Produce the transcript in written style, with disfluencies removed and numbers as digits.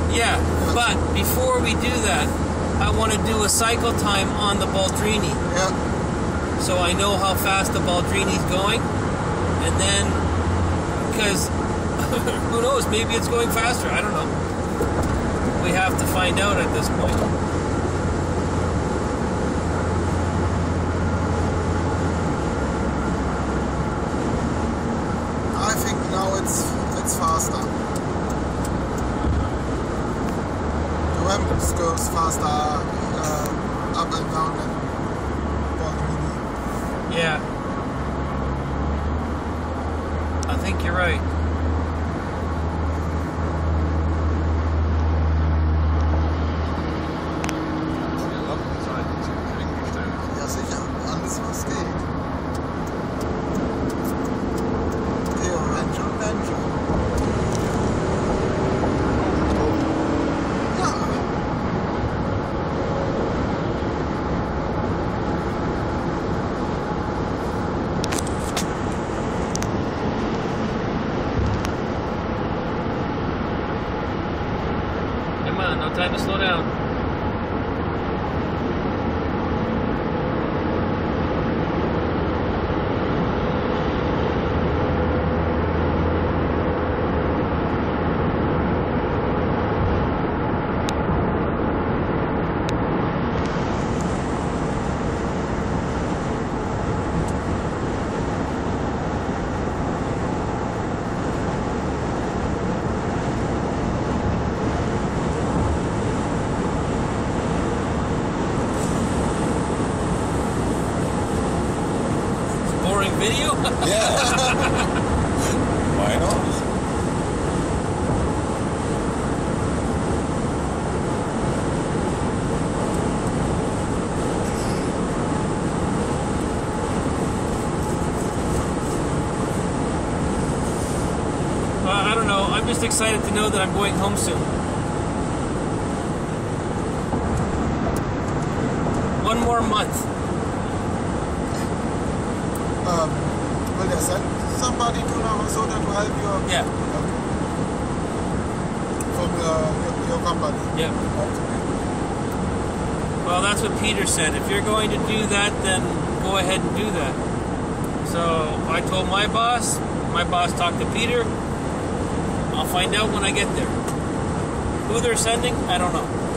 Yeah, but before we do that, I want to do a cycle time on the Baldrini. Yeah. So I know how fast the Baldrini's going. And then, because who knows, maybe it's going faster. I don't know. We have to find out at this point. I think now it's faster. The ramp goes faster up and down than Baldrini. Yeah. I think you're right. Ja, sicher. Alles, was geht. Theo, Rancho. Ja. Come on, no time to slow down. Boring video? Yeah. Why not? I don't know. I'm just excited to know that I'm going home soon. One more month. Will they send somebody to Navasota to help you? Yeah. From your company? Yeah. Well, that's what Peter said. If you're going to do that, then go ahead and do that. So I told my boss talked to Peter. I'll find out when I get there. Who they're sending, I don't know.